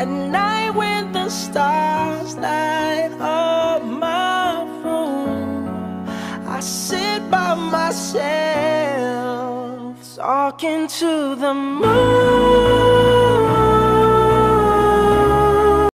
At night when the stars light up my room, I sit by myself talking to the moon.